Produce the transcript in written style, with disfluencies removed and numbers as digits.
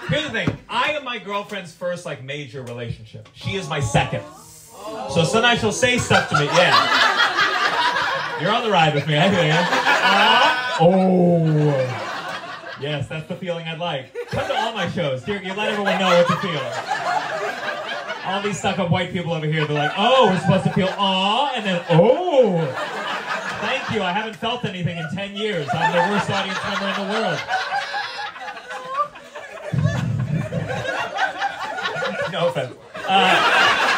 Here's the thing. I am my girlfriend's first, like, major relationship. She is my second. So sometimes she'll say stuff to me. Yeah. You're on the ride with me. I hear you. Oh. Yes, that's the feeling I'd like. Come to all my shows. You let everyone know what to feel. All these stuck-up white people over here, they're like, oh, we're supposed to feel aw, and then, oh. Thank you, I haven't felt anything in 10 years. I'm the worst audience member in the world. No offense.